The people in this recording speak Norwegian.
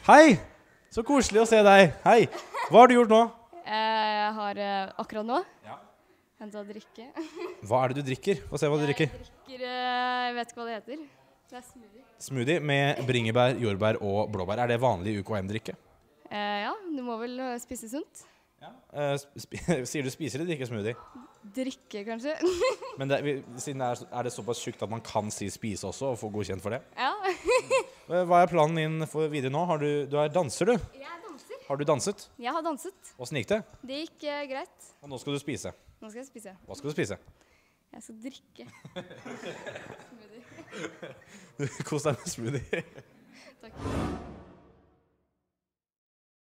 Hei! Så koselig å se deg. Hei. Hva har du gjort nå? Jeg har akkurat nå hentet å drikke. Hva er det du drikker? Få se hva du drikker. Jeg vet ikke hva det heter. Det er smoothie. Smoothie med bringebær, jordbær og blåbær. Er det vanlig UKM-drikke? Ja, du må vel spise sunt. Sier du spiser eller drikker smoothie? Drikke, kanskje. Men siden er det såpass tjukt at man kan si spise også og få godkjent for det? Ja. Hva er planen din for videre nå? Du er danser, du? Jeg danser. Har du danset? Jeg har danset. Hvordan gikk det? Det gikk greit. Og nå skal du spise. Nå skal jeg spise. Hva skal du spise? Jeg skal drikke. Smoothie. Kos deg med smoothie. Takk.